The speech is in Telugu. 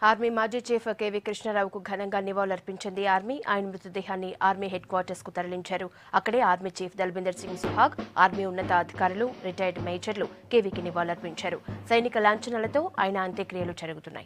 ఆర్మీ మాజీ చీఫ్ కేవీ కృష్ణారావుకు ఘనంగా నివాళులర్పించింది ఆర్మీ. ఆయన మృతదేహాన్ని ఆర్మీ హెడ్ క్వార్టర్స్ కు తరలించారు. అక్కడే army chief Dalbinder Singh Suhag, army ఉన్నతాధికారులు, రిటైర్డ్ మేజర్లు కేవీకి నివాళులర్పించారు. సైనిక లాంఛనాలతో ఆయన అంత్యక్రియలు జరుగుతున్నాయి.